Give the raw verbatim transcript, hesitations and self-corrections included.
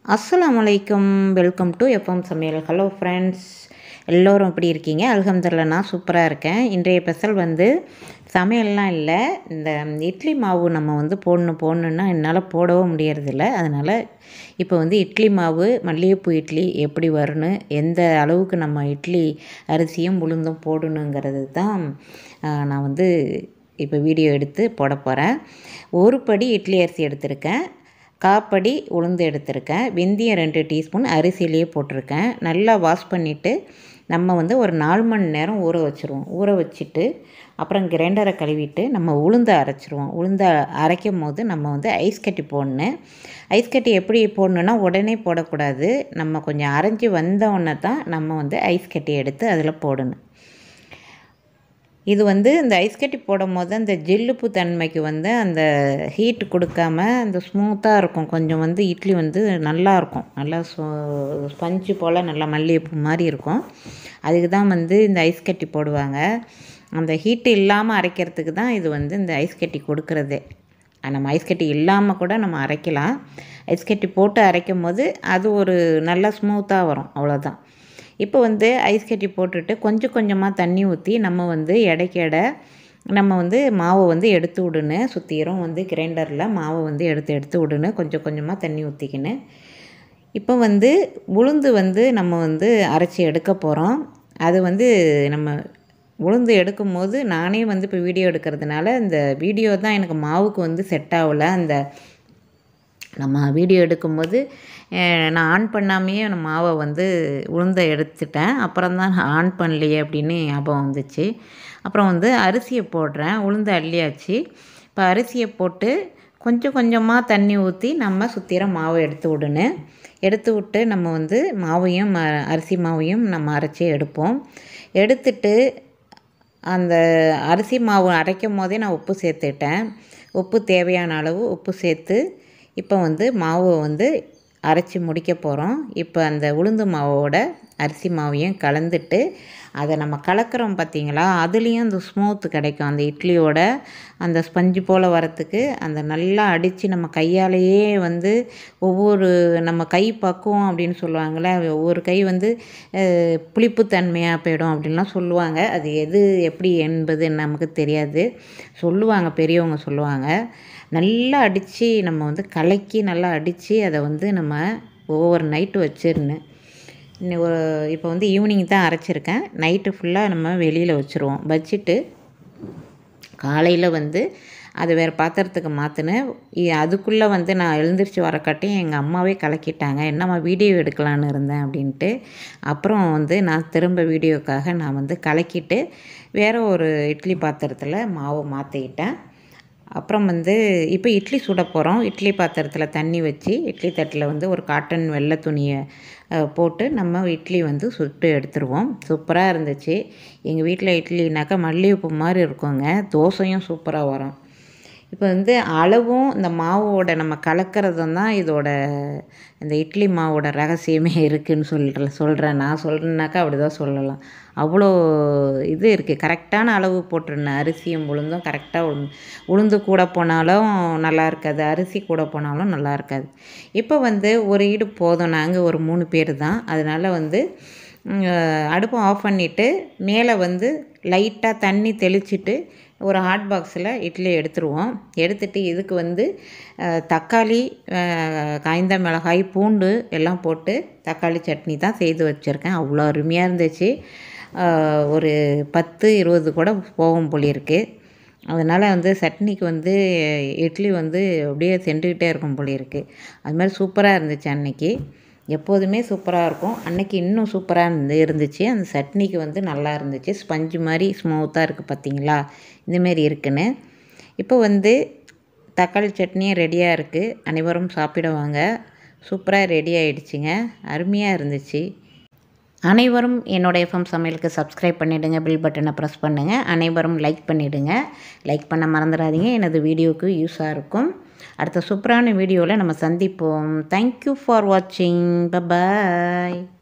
அஸ்ஸலாமு அலைக்கும். Welcome to FM Samayal. Hello friends, எல்லோரும் எப்படி இருக்கீங்க? அல்ஹம்துலில்லாஹ், நான் சூப்பராக இருக்கேன். இன்றைய ஸ்பெஷல் வந்து சமையல்லாம் இல்லை, இந்த இட்லி மாவு நம்ம வந்து போடணும் போடணுன்னா என்னால் போடவும் முடியறதில்ல. அதனால் இப்போ வந்து இட்லி மாவு, மல்லிகைப்பூ இட்லி எப்படி வரணும், எந்த அளவுக்கு நம்ம இட்லி அரிசியும் உளுந்தும் போடணுங்கிறது தான் நான் வந்து இப்போ வீடியோ எடுத்து போட போகிறேன். ஒரு படி இட்லி அரிசி எடுத்திருக்கேன், காப்படி உளுந்து எடுத்திருக்கேன், வெந்தயம் ரெண்டு டீஸ்பூன் அரிசியிலேயே போட்டிருக்கேன். நல்லா வாஷ் பண்ணிவிட்டு நம்ம வந்து ஒரு நாலு மணி நேரம் ஊற வச்சுருவோம். ஊற வச்சுட்டு அப்புறம் கிரைண்டரை கழுவிட்டு நம்ம உளுந்தை அரைச்சிருவோம். உளுந்தை அரைக்கும் போது நம்ம வந்து ஐஸ் கட்டி போடணும். ஐஸ் கட்டி எப்படி போடணுன்னா, உடனே போடக்கூடாது. நம்ம கொஞ்சம் அரைஞ்சி வந்தோடனே தான் நம்ம வந்து ஐஸ் கட்டி எடுத்து அதில் போடணும். இது வந்து இந்த ஐஸ் கட்டி போடும் போது அந்த ஜில்லுப்பு தன்மைக்கு வந்து அந்த ஹீட் கொடுக்காம அந்த ஸ்மூத்தாக இருக்கும். கொஞ்சம் வந்து இட்லி வந்து நல்லாயிருக்கும், நல்லா ஸ்பஞ்சு போல் நல்லா மல்லிகைப்பூ மாதிரி இருக்கும். அதுக்கு தான் வந்து இந்த ஐஸ் கட்டி போடுவாங்க. அந்த ஹீட்டு இல்லாமல் அரைக்கிறதுக்கு தான் இது வந்து இந்த ஐஸ் கட்டி கொடுக்குறதே. நம்ம ஐஸ் கட்டி இல்லாமல் கூட நம்ம அரைக்கலாம். ஐஸ் கட்டி போட்டு அரைக்கும் போது அது ஒரு நல்லா ஸ்மூத்தாக வரும், அவ்வளோதான். இப்போ வந்து ஐஸ் கட்டி போட்டுட்டு கொஞ்சம் கொஞ்சமாக தண்ணி ஊற்றி நம்ம வந்து எடைக்கு எடை நம்ம வந்து மாவை வந்து எடுத்து விடணும். சுற்றிரும் வந்து கிரைண்டரில் மாவை வந்து எடுத்து எடுத்து விடணும், கொஞ்சம் கொஞ்சமாக தண்ணி ஊற்றிக்கின்னு. இப்போ வந்து உளுந்து வந்து நம்ம வந்து அரைச்சி எடுக்க போகிறோம். அது வந்து நம்ம உளுந்து எடுக்கும் போது நானே வந்து இப்போ வீடியோ எடுக்கிறதுனால இந்த வீடியோ தான் எனக்கு மாவுக்கு வந்து செட் ஆகலை. அந்த நம்ம வீடியோ எடுக்கும்போது நான் ஆன் பண்ணாமையே நம்ம மாவை வந்து உளுந்தை எடுத்துட்டேன். அப்புறம் தான் நான் ஆன் பண்ணலையே அப்படின்னு ஞாபகம் வந்துச்சு. அப்புறம் வந்து அரிசியை போடுறேன். உளுந்தை அள்ளியாச்சு. இப்போ அரிசியை போட்டு கொஞ்சம் கொஞ்சமாக தண்ணி ஊற்றி நம்ம சுற்றிர மாவை எடுத்து விடணும். எடுத்து விட்டு நம்ம வந்து மாவையும் அரிசி மாவையும் நம்ம அரைச்சி எடுப்போம். எடுத்துட்டு அந்த அரிசி மாவு அரைக்கும் போதே நான் உப்பு சேர்த்துட்டேன். உப்பு தேவையான அளவு உப்பு சேர்த்து இப்போ வந்து மாவை வந்து அரைச்சி முடிக்க போகிறோம். இப்போ அந்த உளுந்து மாவோட அரிசி மாவையும் கலந்துட்டு அதை நம்ம கலக்கிறோம் பார்த்திங்களா, அதுலேயும் அந்த ஸ்மூத்து கிடைக்கும். அந்த இட்லியோட அந்த ஸ்பஞ்சு போல் வரத்துக்கு அந்த நல்லா அடித்து நம்ம கையாலேயே வந்து ஒவ்வொரு நம்ம கை பக்குவம் அப்படின்னு சொல்லுவாங்களே, ஒவ்வொரு கை வந்து புளிப்புத்தன்மையாக போயிடும் அப்படின்லாம் சொல்லுவாங்க. அது எது எப்படி என்பது நமக்கு தெரியாது, சொல்லுவாங்க, பெரியவங்க சொல்லுவாங்க. நல்லா அடித்து நம்ம வந்து கலக்கி நல்லா அடித்து அதை வந்து நம்ம ஒவ்வொரு நைட்டு வச்சிடணும். இன்னும் ஒரு இப்போ வந்து ஈவினிங் தான் அரைச்சிருக்கேன். நைட்டு ஃபுல்லாக நம்ம வெளியில் வச்சுருவோம். வச்சுட்டு காலையில் வந்து அது வேறு பாத்திரத்துக்கு மாற்றினேன். அதுக்குள்ளே வந்து நான் எழுந்திரிச்சு வரக்காட்டியும் எங்கள் அம்மாவே கலக்கிட்டாங்க. என்னம்மா வீடியோ எடுக்கலான்னு இருந்தேன் அப்படின்ட்டு. அப்புறம் வந்து நான் திரும்ப வீடியோக்காக நான் வந்து கலக்கிட்டு வேறு ஒரு இட்லி பாத்திரத்தில் மாவு மாற்றிக்கிட்டேன். அப்புறம் வந்து இப்போ இட்லி சுட போகிறோம். இட்லி பாத்திரத்தில் தண்ணி வச்சு இட்லி தட்டில் வந்து ஒரு காட்டன் வெள்ளை துணியை போட்டு நம்ம இட்லி வந்து சுட்டு எடுத்துருவோம். சூப்பராக இருந்துச்சு. எங்கள் வீட்டில் இட்லினாக்கா மல்லிகைப்பூ மாதிரி இருக்குங்க. தோசையும் சூப்பராக வரும். இப்போ வந்து அளவும் இந்த மாவோட நம்ம கலக்கிறதும் தான் இதோட இந்த இட்லி மாவோட ரகசியமே இருக்குதுன்னு சொல்கிற சொல்கிறேன் நான் சொல்கிறேன்னாக்கா அப்படி தான் சொல்லலாம். அவ்வளோ இது இருக்குது. கரெக்டான அளவு போட்டுருந்தேன். அரிசியும் உளுந்தும் கரெக்டாக உளுந்து உளுந்து கூட போனாலும் நல்லா இருக்காது, அரிசி கூட போனாலும் நல்லா இருக்காது. இப்போ வந்து ஒரு ஈடு போதும், நாங்கள் ஒரு மூணு பேர் தான். அதனால் வந்து அடுப்பை ஆஃப் பண்ணிவிட்டு மேலே வந்து லைட்டாக தண்ணி தெளிச்சிட்டு ஒரு ஹாட் பாக்ஸில் இட்லி எடுத்துருவோம். எடுத்துகிட்டு இதுக்கு வந்து தக்காளி, காய்ந்த மிளகாய், பூண்டு எல்லாம் போட்டு தக்காளி சட்னி தான் செய்து வச்சுருக்கேன். அவ்வளோ அருமையாக இருந்துச்சு. ஒரு பத்து இருபது கூட போகும் போல் இருக்குது. அதனால் வந்து சட்னிக்கு வந்து இட்லி வந்து அப்படியே சென்றுக்கிட்டே இருக்கும் போல் இருக்குது. அது மாதிரி சூப்பராக இருந்துச்சு அன்றைக்கி. எப்போதுமே சூப்பராக இருக்கும். அன்றைக்கி இன்னும் சூப்பராக இருந்து இருந்துச்சு. அந்த சட்னிக்கு வந்து நல்லா இருந்துச்சு. ஸ்பஞ்சு மாதிரி ஸ்மூத்தாக இருக்குது பார்த்திங்களா, இந்தமாரி இருக்குன்னு. இப்போ வந்து தக்காளி சட்னியும் ரெடியாக இருக்குது. அனைவரும் சாப்பிடுவாங்க. சூப்பராக ரெடி ஆகிடுச்சிங்க. அருமையாக இருந்துச்சு. அனைவரும் என்னோடய எஃப்எம் சமையலுக்கு சப்ஸ்கிரைப் பண்ணிவிடுங்க, பில் பட்டனை ப்ரெஸ் பண்ணுங்கள். அனைவரும் லைக் பண்ணிவிடுங்க. லைக் பண்ண மறந்துடாதீங்க, எனது வீடியோவுக்கு யூஸாக இருக்கும். அடுத்த சூப்பரான வீடியோவில் நம்ம சந்திப்போம். தேங்க்யூ ஃபார் வாட்சிங். பை பாய்.